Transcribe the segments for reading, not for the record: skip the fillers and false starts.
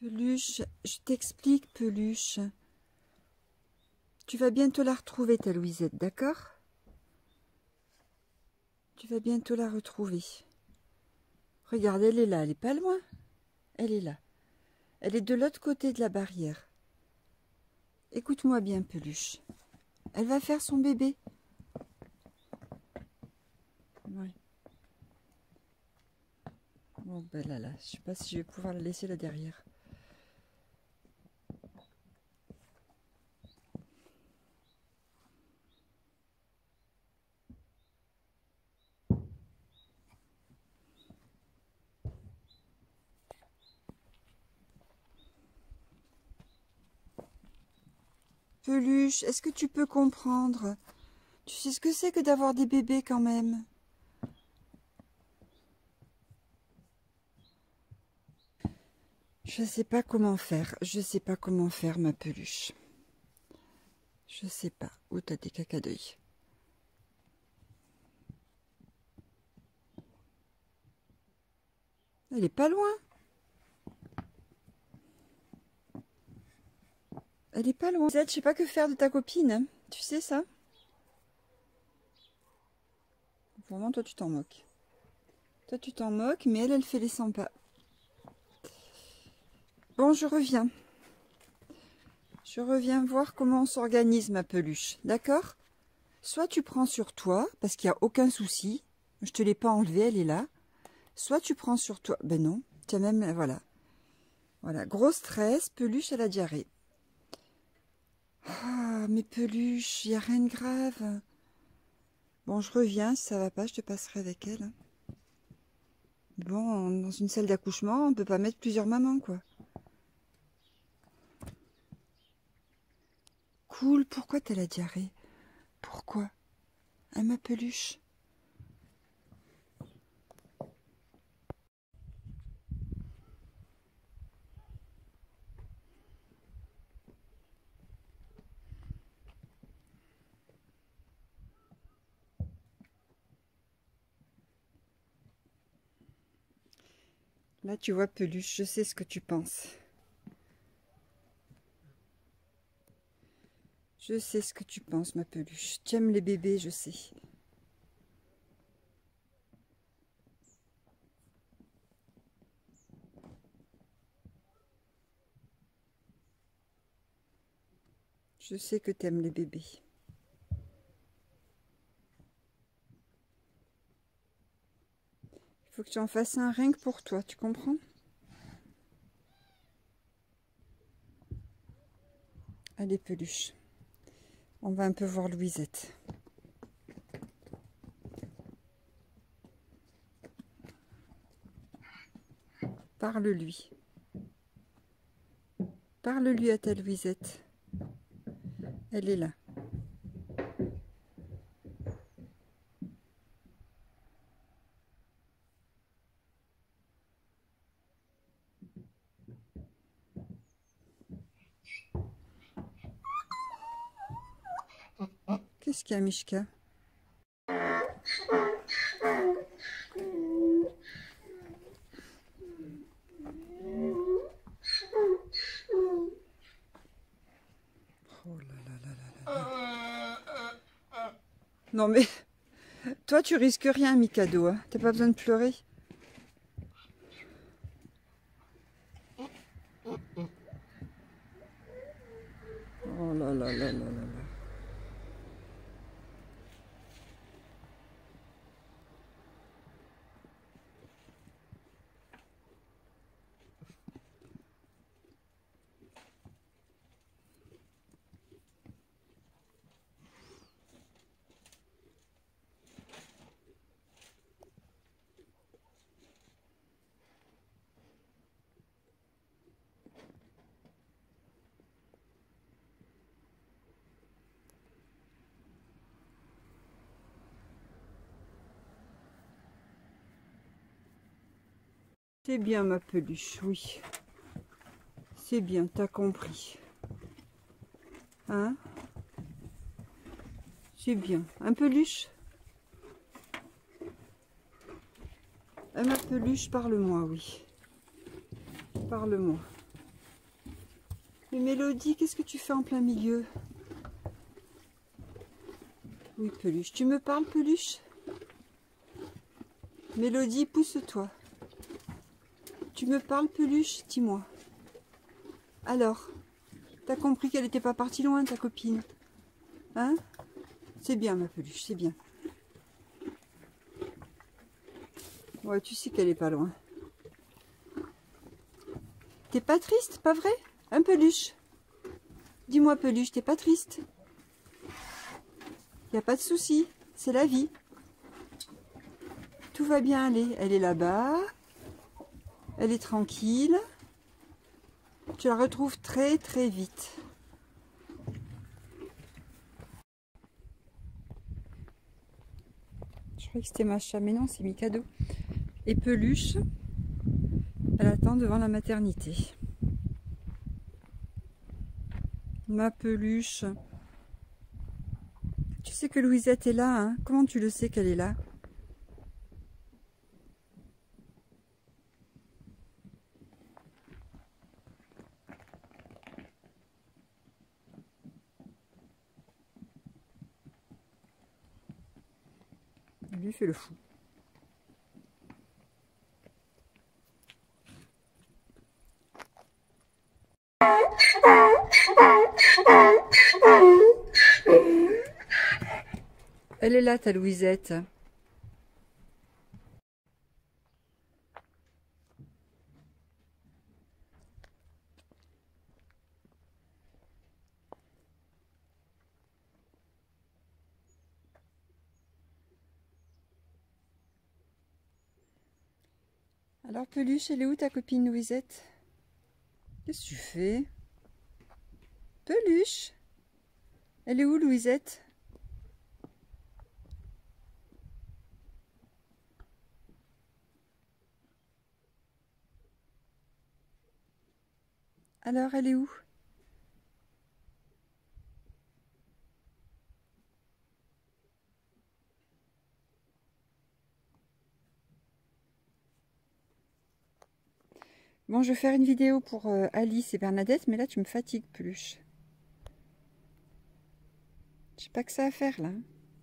Peluche, je t'explique, Peluche. Tu vas bientôt la retrouver, ta Louisette, d'accord? Tu vas bientôt la retrouver. Regarde, elle est là, elle est pas loin. Elle est là. Elle est de l'autre côté de la barrière. Écoute-moi bien, Peluche. Elle va faire son bébé. Ouais. Bon, ben là, je sais pas si je vais pouvoir la laisser là derrière. Peluche, est-ce que tu peux comprendre? Tu sais ce que c'est que d'avoir des bébés quand même? Je sais pas comment faire. Je sais pas comment faire, ma Peluche. Je sais pas. Où t'as tes caca d'œil? Elle est pas loin. Elle est pas loin. Zed, je sais pas que faire de ta copine. Hein. Tu sais ça? Vraiment, toi, tu t'en moques. Toi, tu t'en moques, mais elle fait les 100 pas. Bon, je reviens. Je reviens voir comment on s'organise, ma Peluche. D'accord? Soit tu prends sur toi, parce qu'il n'y a aucun souci. Je te l'ai pas enlevée, elle est là. Soit tu prends sur toi. Ben non. Tiens, même, voilà. Voilà. Gros stress, Peluche à la diarrhée. Ah, mais Peluche, il n'y a rien de grave. Bon, je reviens. Si ça va pas, je te passerai avec elle. Bon, dans une salle d'accouchement, on peut pas mettre plusieurs mamans, quoi. Cool, pourquoi t'as la diarrhée? Pourquoi? Ah, ma Peluche. Là, tu vois, Peluche, je sais ce que tu penses. Je sais ce que tu penses, ma Peluche. Tu aimes les bébés, je sais. Je sais que tu aimes les bébés. Il faut que tu en fasses un rien que pour toi, tu comprends? Allez, Peluche. On va un peu voir Louisette. Parle-lui. Parle-lui à ta Louisette. Elle est là. Qu'est-ce qu'il y a, Mishka? Oh là là là là là. Non mais, toi tu risques rien, Mikado. Hein. T'as pas besoin de pleurer. Oh là là là là là là. C'est bien, ma Peluche, oui. C'est bien, t'as compris. Hein? C'est bien. Un Peluche? Ma Peluche, parle-moi, oui. Parle-moi. Mais Mélodie, qu'est-ce que tu fais en plein milieu? Oui, Peluche. Tu me parles, Peluche? Mélodie, pousse-toi. Tu me parles, Peluche? Dis-moi. Alors, t'as compris qu'elle n'était pas partie loin, ta copine? Hein? C'est bien, ma Peluche, c'est bien. Ouais, tu sais qu'elle est pas loin. T'es pas triste, pas vrai? Hein, Peluche? Dis-moi, Peluche, t'es pas triste? Y a pas de souci, c'est la vie. Tout va bien aller. Elle est là-bas. Elle est tranquille. Tu la retrouves très très vite. Je croyais que c'était Macha, mais non, c'est Mikado. Et Peluche, elle attend devant la maternité. Ma Peluche. Tu sais que Louisette est là, hein? Comment tu le sais qu'elle est là? Lui fait le fou. Elle est là, ta Louisette. Alors Peluche, elle est où ta copine Louisette? Qu'est-ce que tu fais? Peluche? Elle est où Louisette? Alors elle est où? Bon, je vais faire une vidéo pour Alice et Bernadette, mais là tu me fatigues, Peluche. J'ai pas que ça à faire là.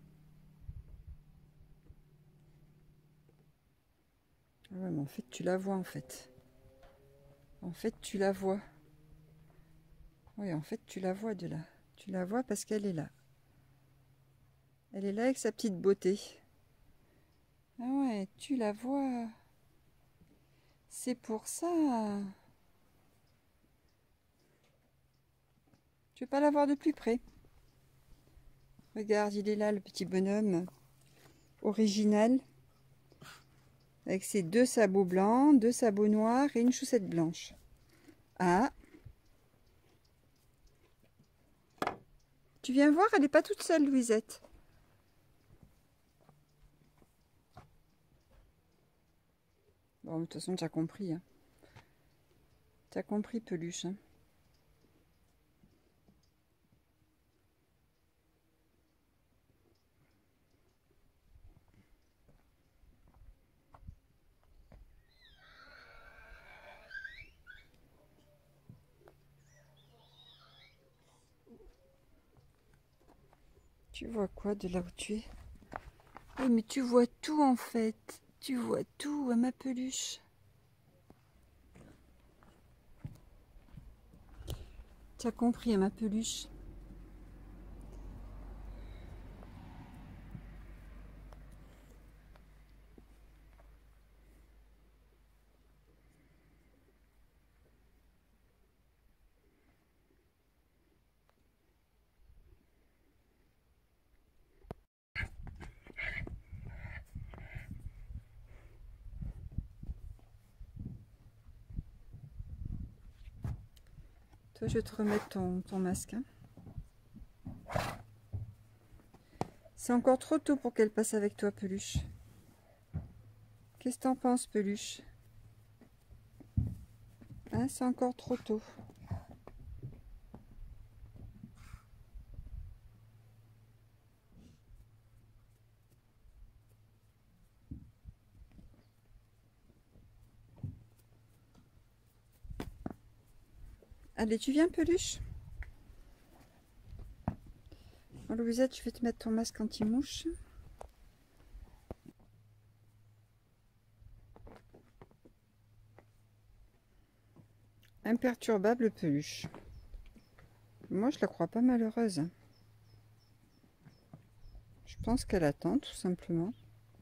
Ah ouais, mais en fait tu la vois en fait. En fait tu la vois. Oui, en fait tu la vois de là. Tu la vois parce qu'elle est là. Elle est là avec sa petite beauté. Ah ouais, tu la vois. C'est pour ça. Tu veux pas la voir de plus près? Regarde, il est là, le petit bonhomme original. Avec ses deux sabots blancs, deux sabots noirs et une chaussette blanche. Ah! Tu viens voir, elle n'est pas toute seule, Louisette. Bon, de toute façon, tu as compris. Hein. Tu as compris, Peluche. Hein. Tu vois quoi de là où tu es? Oui, mais tu vois tout en fait. Tu vois tout à ma Peluche. Tu as compris à ma Peluche. Toi, je vais te remettre ton masque. Hein. C'est encore trop tôt pour qu'elle passe avec toi, Peluche. Qu'est-ce que t'en penses, Peluche? Hein, c'est encore trop tôt. Allez, tu viens, Peluche? Bon, Louisette, je vais te mettre ton masque anti-mouche. Imperturbable Peluche. Moi, je la crois pas malheureuse. Je pense qu'elle attend, tout simplement.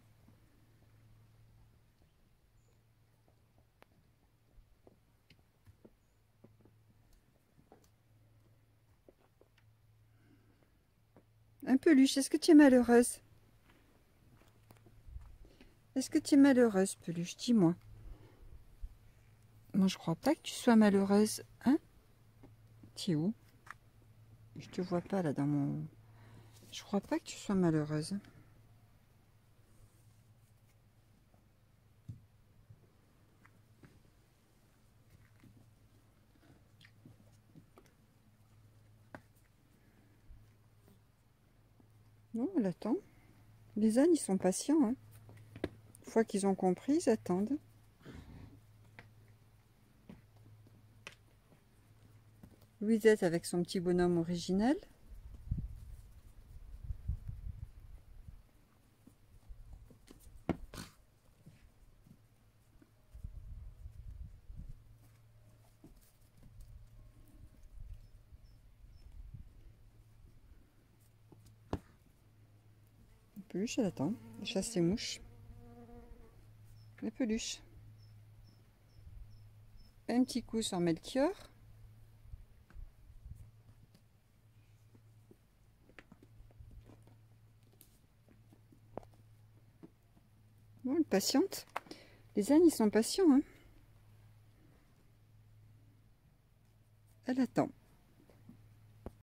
Un Peluche, est-ce que tu es malheureuse? Est-ce que tu es malheureuse, Peluche? Dis-moi. Moi, je crois pas que tu sois malheureuse. Hein? Tu es où? Je te vois pas là dans mon... Je crois pas que tu sois malheureuse. Non, elle attend. Les ânes, ils sont patients. Hein. Une fois qu'ils ont compris, ils attendent. Louisette avec son petit bonhomme original. Peluche, elle attend. Elle chasse ses mouches. La Peluche. Un petit coup sur Melchior. Bon, elle patiente. Les ânes, ils sont patients. Hein. Elle attend.